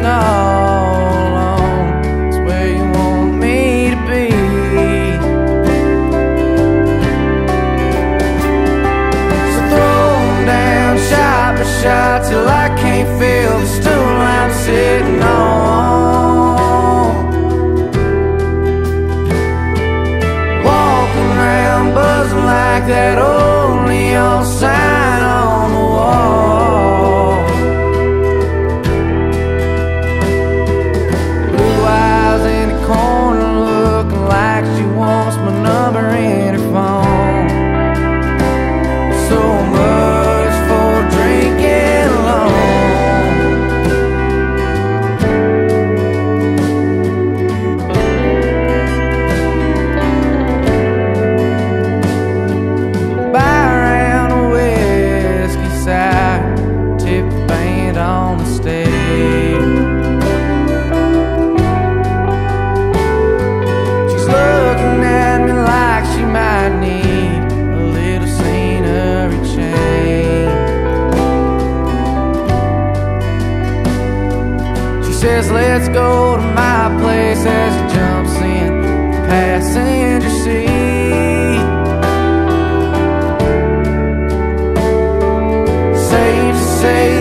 all alone. It's where you want me to be. So throw 'em down shot by shot till I can't feel the stool I'm sitting on. Walking around buzzing like that old neon sign on the wall. Blue eyes in the corner looking like she wants my number in her phone. So much for drinking alone. Buy around a whiskey side, tip the band on the stage. She's looking at me like she might need a little scenery change. She says, let's go to my place, as she jumps in the passenger seat. Safe to say